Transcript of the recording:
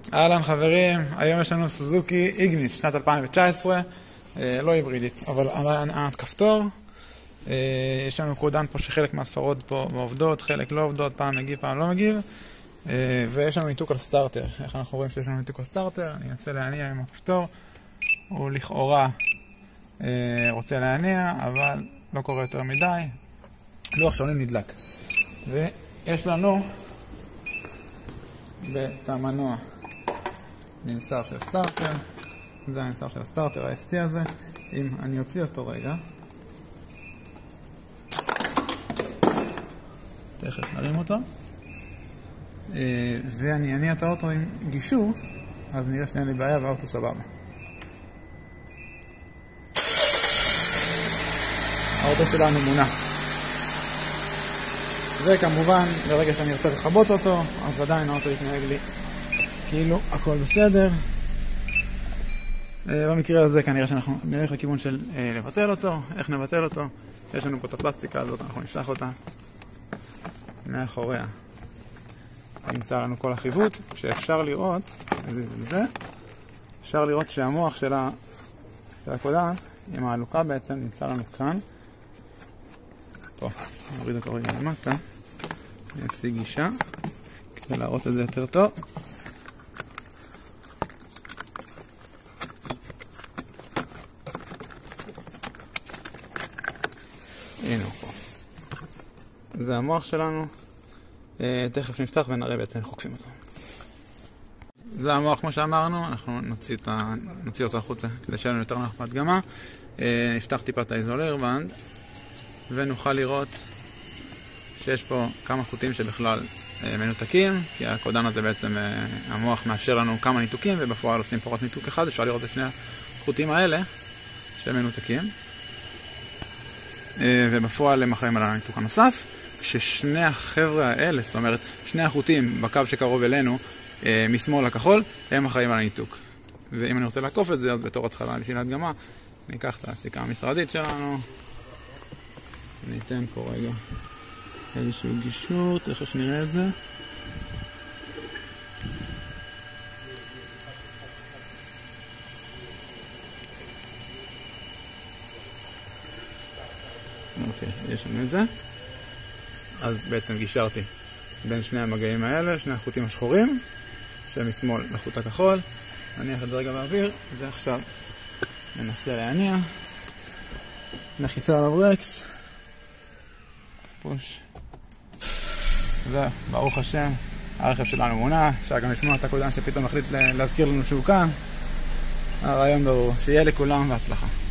אהלן חברים, היום יש לנו סוזוקי איגניס שנת 2019, לא היברידית, אבל ענת כפתור. יש לנו קודן פה שחלק מהספרות פה עובדות, חלק לא עובדות, פעם מגיב, פעם לא מגיב. ויש לנו ניתוק על סטארטר. איך אנחנו רואים שיש לנו ניתוק על סטארטר? אני אנסה להניע עם הכפתור. הוא לכאורה רוצה להניע, אבל לא קורה יותר מדי. לוח שעונים נדלק. ויש לנו את המנוע ממסר של סטארטר. זה הממסר של הסטארטר, ה-ST הזה. אם אני אוציא אותו רגע, תכף נרים אותו, ואני אניע את האוטו עם גישור, אז נראה שאין לי בעיה והאוטו סבבה. האוטו שלנו מונע. וכמובן, ברגע שאני ארצה לחבות אותו, אז עדיין האוטו יתנהג לי כאילו הכל בסדר. במקרה הזה כנראה שאנחנו נלך לכיוון של לבטל אותו. איך נבטל אותו? יש לנו פה את הפלסטיקה הזאת, אנחנו נפתח אותה מאחוריה. נמצא לנו כל החיווט, שאפשר לראות, אפשר לראות שהמוח של הקודן עם העלוקה בעצם נמצא לנו כאן. פה, נוריד אותו רגע למטה, נעשי גישה כדי להראות את זה יותר טוב. הנה הוא פה. זה המוח שלנו. תכף נפתח ונראה בעצם חוקפים אותו. זה המוח כמו שאמרנו, אנחנו נוציא אותו החוצה כדי שיהיה לנו יותר נוח בהדגמה. נפתח טיפה את האיזולר בנד ונוכל לראות שיש פה כמה חוטים שבכלל מנותקים, כי הקודן הזה בעצם המוח מאפשר לנו כמה ניתוקים, ובפועל עושים פחות ניתוק אחד. אפשר לראות את שני החוטים האלה שהם מנותקים, ובפועל הם אחראים על הניתוק הנוסף. כששני החבר'ה האלה, זאת אומרת שני החוטים בקו שקרוב אלינו משמאל לכחול, הם אחראים על הניתוק. ואם אני רוצה לעקוף את זה, אז בתור התחלה לפי להדגמה ניקח את הסיכה המשרדית שלנו, ניתן פה רגע איזשהו גישור, תכף נראה את זה. אוקיי, יש לנו את זה. אז בעצם גישרתי בין שני המגעים האלה, שני החוטים השחורים, שמשמאל לחוט הכחול. נניח את זה רגע באוויר, ועכשיו ננסה להניע. לחיצה על הברקס. פוש. וברוך השם, הרכב שלנו מונע. אפשר גם לשמוע את הקודן שפתאום החליט להזכיר לנו שהוא כאן. הרעיון ברור, שיהיה לכולם בהצלחה.